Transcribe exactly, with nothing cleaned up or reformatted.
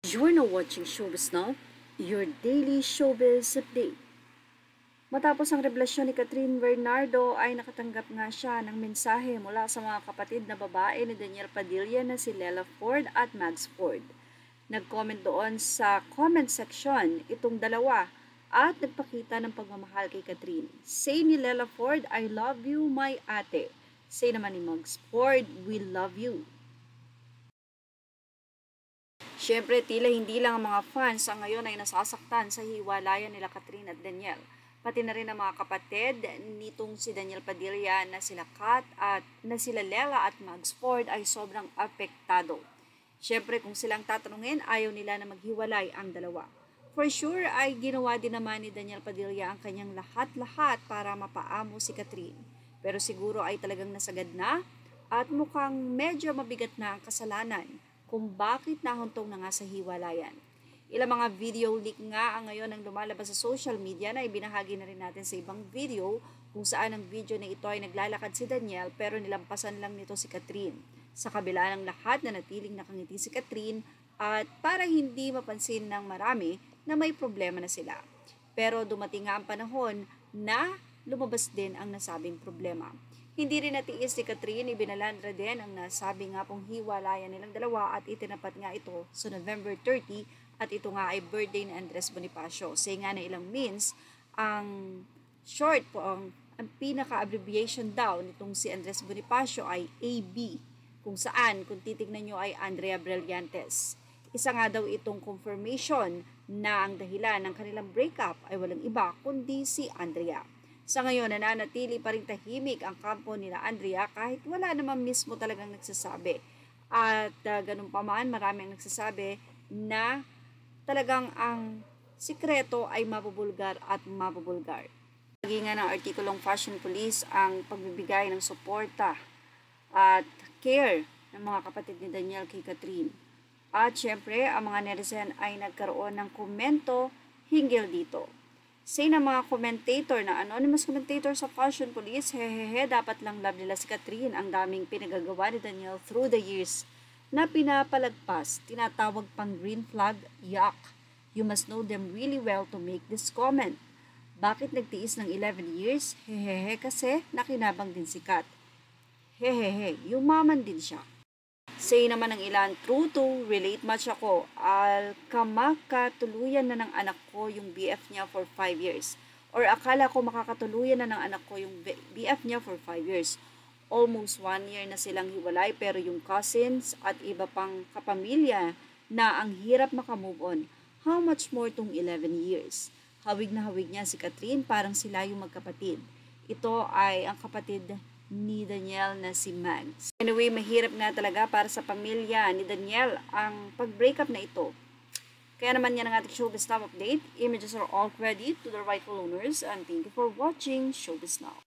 You're now watching Showbiz Now, your daily showbiz update. Matapos ang revelasyon ni Catherine Bernardo ay nakatanggap nga siya ng mensahe mula sa mga kapatid na babae ni Daniel Padilla na si Lela Ford at Mags Ford. Nag-comment doon sa comment section itong dalawa at nagpakita ng pagmamahal kay Catherine. Say ni Lela Ford, I love you my ate. Say naman ni Mags Ford, we love you. Siyempre, tila hindi lang ang mga fans sa ngayon ay nasasaktan sa hiwalayan nila Catherine at Daniel. Pati na rin ang mga kapatid nitong si Daniel Padilla na sila Kat at na sila Lela at Mags Ford ay sobrang apektado. Siyempre, kung silang tatanungin, ayaw nila na maghiwalay ang dalawa. For sure, ay ginawa din naman ni Daniel Padilla ang kanyang lahat-lahat para mapaamo si Catherine. Pero siguro ay talagang nasagad na at mukhang medyo mabigat na ang kasalanan kung bakit nahuntong na nga sa hiwalayan. Ilang mga video leak nga ang ngayon ang lumalabas sa social media na ibinahagi na rin natin sa ibang video kung saan ang video na ito ay naglalakad si Daniel pero nilampasan lang nito si Catherine. Sa kabila ng lahat na natiling nakangiti si Catherine at para hindi mapansin ng marami na may problema na sila. Pero dumating nga ang panahon na lumabas din ang nasabing problema. Hindi rin natiis ni Catherine, ibinalandra din ang nasabi nga pong hiwalayan nilang dalawa at itinapat nga ito sa November thirtieth at ito nga ay birthday ni Andres Bonifacio. Say nga na ilang means, ang short po, ang, ang pinaka-abbreviation daw nitong si Andres Bonifacio ay A B, kung saan, kung titignan nyo ay Andrea Brillantes. Isa nga daw itong confirmation na ang dahilan ng kanilang breakup ay walang iba kundi si Andrea. Sa ngayon, nananatili pa rin tahimik ang kampo nila Andrea kahit wala naman mismo talagang nagsasabi. At uh, ganun pa man, marami ang nagsasabi na talagang ang sikreto ay mabubulgar at mabubulgar. Lagi nga ng artikulong Fashion Police ang pagbibigay ng suporta at care ng mga kapatid ni Daniel kay Catherine. At syempre, ang mga netizen ay nagkaroon ng komento hinggil dito. Say ng mga commentator na anonymous commentator sa Fashion Police, hehehe, dapat lang love nila si Catherine. Ang daming pinagagawa ni Daniel through the years na pinapalagpas, tinatawag pang green flag, yuck. You must know them really well to make this comment. Bakit nagtiis ng eleven years? Hehehe, kasi nakinabang din si Kat. Hehehe, yumaman din siya. Say naman ng ilan, true to, relate much ako. Al kamakatuluyan na ng anak ko yung B F niya for five years. Or akala ko makakatuluyan na ng anak ko yung B F niya for five years. Almost one year na silang hiwalay pero yung cousins at iba pang kapamilya na ang hirap makamove on. How much more tong eleven years? Hawig na hawig niya si Catherine, parang sila yung magkapatid. Ito ay ang kapatid ni Daniel na si Mags. Anyway, mahirap nga talaga para sa pamilya ni Daniel ang pag-breakup na ito. Kaya naman yan ang ating Showbiz Now update. Images are all credit to the rightful owners and thank you for watching Showbiz Now.